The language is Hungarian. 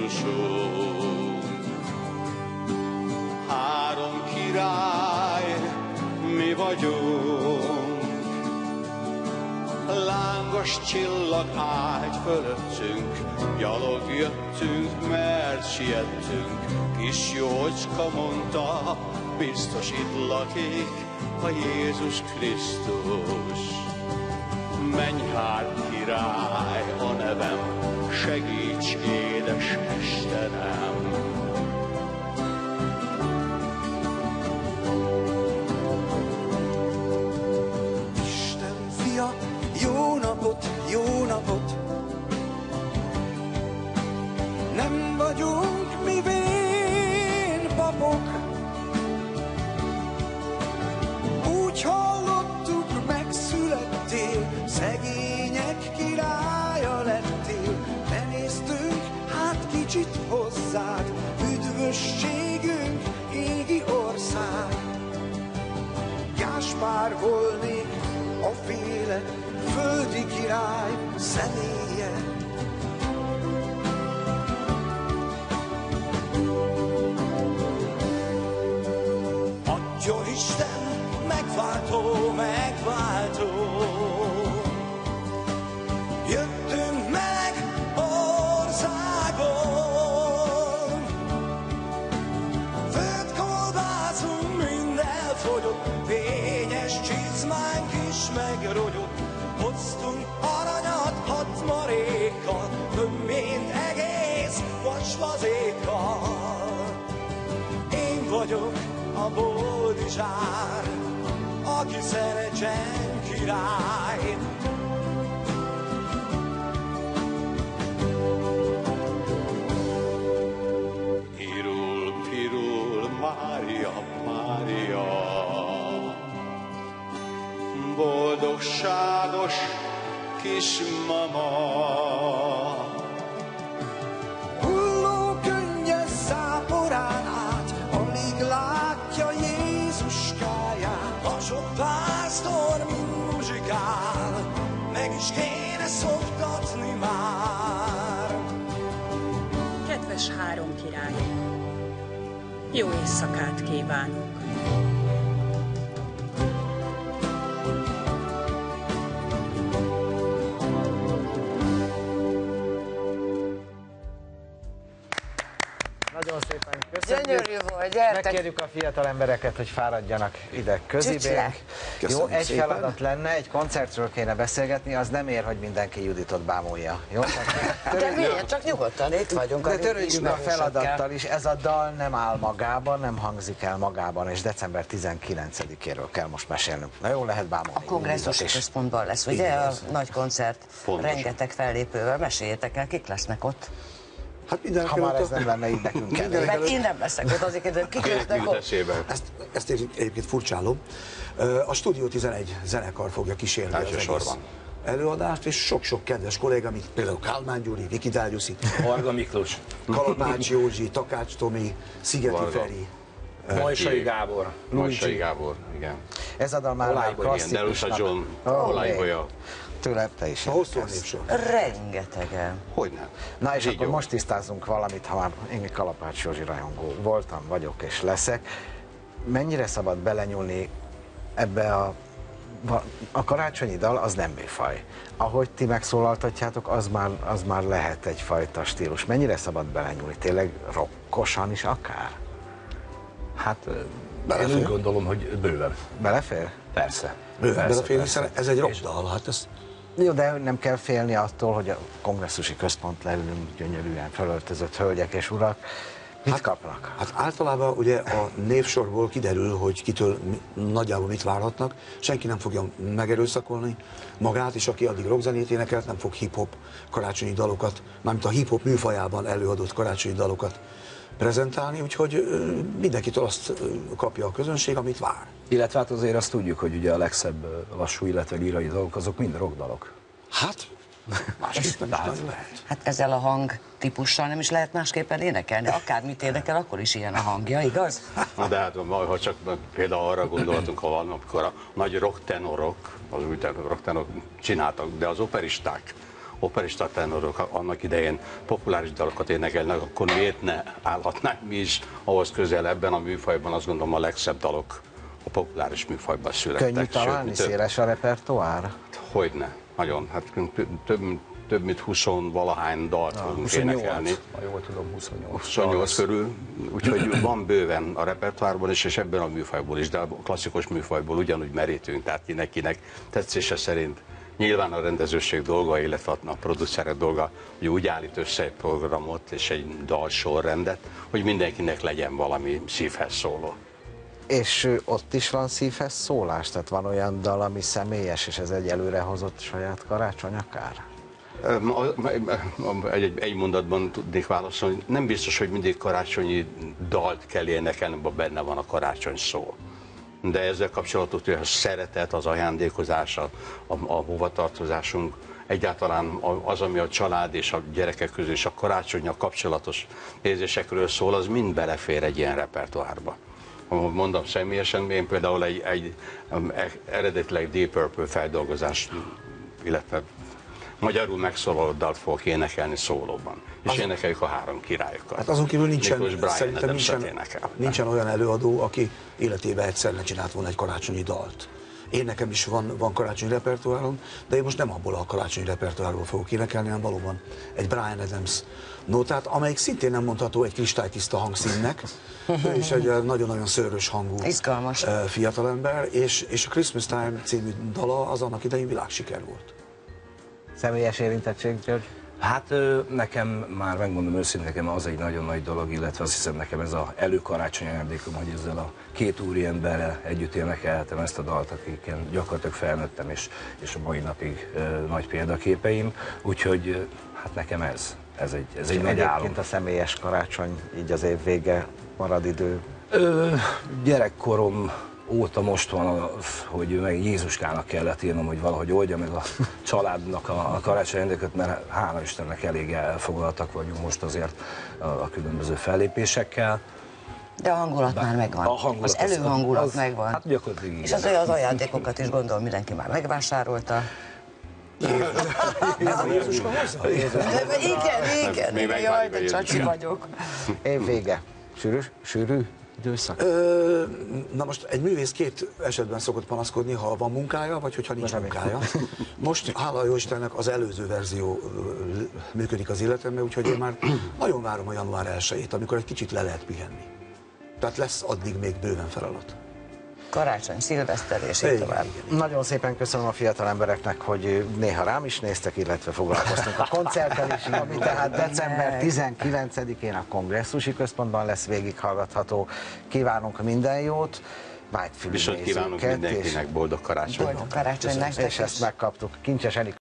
Jézusunk. Három király mi vagyunk, lángos csillag állt fölöttünk, gyalog jöttünk, mert siettünk. Kis jócska mondta, biztos itt lakik a Jézus Krisztus. Mennyhár király a nevem, segíts édes Istenem. Isten fia, jó napot, jó napot! Nem vagyunk mi vén papok, úgy hallottuk, megszülettél, szegények királya lettél. Ne néztünk hát kicsit hozzád, üdvösségünk égi ország. Gáspár volnék a féle földi király személye. Adjon Isten megváltó, megváltó. Jöttünk meg országon, földkolbászunk minden fogyott, fényes csizmánk is megrogyott. Hoztunk aranyat 6 marékkal, több mint egész vacsvazékkal. Én vagyok a boldizsár, aki szerecsen király. Pirul, pirul, Mária, Mária, boldogságos kismama. Hulló könnyes záporán át, alig látja Jézuskáját. A sok pásztor mind muzsikál, meg is kéne szoktatni már. Kedves három király, jó éjszakát kívánok! Nagyon szépen köszönjük. Gyönyörű volt, gyertek. Megkérjük a fiatal embereket, hogy fáradjanak ide közibénk. Jó, egy szépen. feladat lenne, egy koncertről kéne beszélgetni, az nem ér, hogy mindenki Juditot bámulja. Jó? De miért? Csak nyugodtan, itt vagyunk. De törődjünk a feladattal is, ez a dal nem áll magában, nem hangzik el magában, és december 19-éről kell most mesélnünk. Na jó, lehet bámulni. A kongresszusi központban lesz, ugye, a nagy koncert, Pontosan. rengeteg fellépővel. Meséljétek el, kik lesznek ott? Hát mindenki Ha már ez nem lenne így nekünk kell. Mert én nem leszek ott, azért kik lesznek ott? Ezt egyébként furcsálom. A Stúdió 11 zenekar fogja kísérni az egész előadást, és sok-sok kedves kolléga, mint például Kálmán Gyuri, Viki Dariuszi, Varga Miklós, Kalapács Józsi, Takács Tomi, Szigeti Varga. Feri. Mojsai Gábor, Mojsai Gábor, igen. Ez a dal már Olajbolya, klasszikusnak. Delusa John, Olajbolya. Tőle te is A hosszú a értesz. névsor. Rengetegen. Hogyne? Na és Így akkor jó. most tisztázzunk valamit, ha már én Kalapács Józsi rajongó voltam, vagyok és leszek. Mennyire szabad belenyúlni ebbe a karácsonyi dal, az nem műfaj. Ahogy ti megszólaltatjátok, az már lehet egyfajta stílus. Mennyire szabad belenyúlni? Tényleg rockosan is akár? Hát én úgy gondolom, hogy bőven. Belefér? Persze. Bőven belefér, persze. hiszen ez egy rockdal, hát ez... Jó, de nem kell félni attól, hogy a kongresszusi központ leülünk gyönyörűen felöltözött hölgyek és urak. Mit kapnak? Hát általában ugye a névsorból kiderül, hogy kitől nagyjából mit várhatnak. Senki nem fogja megerőszakolni magát, és aki addig rockzenét énekelt, nem fog hip-hop karácsonyi dalokat, mármint a hip-hop műfajában előadott karácsonyi dalokat prezentálni, úgyhogy mindenkitől azt kapja a közönség, amit vár. Illetve hát azért azt tudjuk, hogy ugye a legszebb lassú, illetve lírai dalok, azok mind rockdalok. Hát, másképpen is nagyon lehet. Hát ezzel a hangtípussal nem is lehet másképpen énekelni. Akármit énekel, akkor is ilyen a hangja, igaz? Na de hát, ha csak például arra gondoltunk, ha van, amikor a nagy rocktenorok, az új rocktenorok csináltak, de az operisták, operista tenorok annak idején populáris dalokat énekelnek, akkor miért ne állhatnánk mi is ahhoz közel ebben a műfajban, azt gondolom a legszebb dalok a populáris műfajban születtek. Könnyű találni, széles a repertoár? Hogyne, nagyon. Hát több mint 20-valahány dalt fogunk énekelni. Ha jól tudom, 28. 28 körül, úgyhogy van bőven a repertoárban is, és ebben a műfajból is, de a klasszikus műfajból ugyanúgy merítünk, tehát kinek tetszése szerint. Nyilván a rendezőség dolga, illetve a producerek dolga, hogy úgy állít össze egy programot és egy dalsorrendet, hogy mindenkinek legyen valami szívhez szóló. És ott is van szívhez szólás? Tehát van olyan dal, ami személyes, és ez egy előrehozott saját karácsony akár? Egy mondatban tudnék válaszolni. Nem biztos, hogy mindig karácsonyi dalt kell énekelni, abban benne van a karácsony szó. De ezzel kapcsolatos, hogy a szeretet, az ajándékozás, a hovatartozásunk, egyáltalán az, ami a család és a gyerekek közül és a karácsonnyal kapcsolatos érzésekről szól, az mind belefér egy ilyen repertoárba. Mondom személyesen, én például egy eredetileg Deep Purple feldolgozás, illetve magyarul megszólaló dalt fogok énekelni szólóban. És énekeljük a három királyokat. Hát azon kívül szerintem nincsen olyan előadó, aki életében egyszer ne csinált volna egy karácsonyi dalt. Én nekem is van karácsonyi repertoárom, de én most nem abból a karácsonyi repertoárból fogok énekelni, hanem valóban egy Bryan Adams nótát, amelyik szintén nem mondható egy kristálytiszta hangszínnek. Ő is egy nagyon-nagyon szőrös hangú fiatalember, és a Christmas Time című dala az annak idején világsiker volt. Személyes érintettség, György? Hát nekem már megmondom őszintén, nekem az egy nagyon nagy dolog, illetve azt hiszem nekem ez az előkarácsony ajándékom, hogy ezzel a két úriemberrel együtt énekelhetem ezt a dalt, akiken gyakorlatilag felnőttem, és a mai napig nagy példaképeim, úgyhogy hát nekem ez egy nagy álom. Egyébként a személyes karácsony, így az év vége, marad idő? Gyerekkorom óta most van, hogy meg Jézuskának kellett írnom, hogy valahogy oldja meg a családnak a karácsony ajándékot, mert hála Istennek elég elfoglaltak vagyunk most azért a különböző fellépésekkel. De a hangulat már megvan. Az előhangulat megvan. Hát gyakorlatilag és az ajándékokat is gondolom mindenki már megvásárolta. Ez a Jézuska hozzá? Igen, jaj, de csacsi vagyok. Év vége. Sűrű időszak? Na most egy művész két esetben szokott panaszkodni, ha van munkája, vagy hogyha nincs munkája. Most, hála jó Istennek, az előző verzió működik az életemben, úgyhogy én már nagyon várom a január 1-ét, amikor egy kicsit le lehet pihenni. Tehát lesz addig még bőven feladat. Karácsony, szilveszter és így tovább. Nagyon szépen köszönöm a fiatal embereknek, hogy néha rám is néztek, illetve foglalkoztunk a koncerttel is, ami tehát december 19-én a Kongresszusi Központban lesz végighallgatható. Kívánunk minden jót, vágyfülű viszont kívánunk mindenkinek boldog karácsonyt. Boldog karácsony nektek. És ezt megkaptuk. Kincses Enikő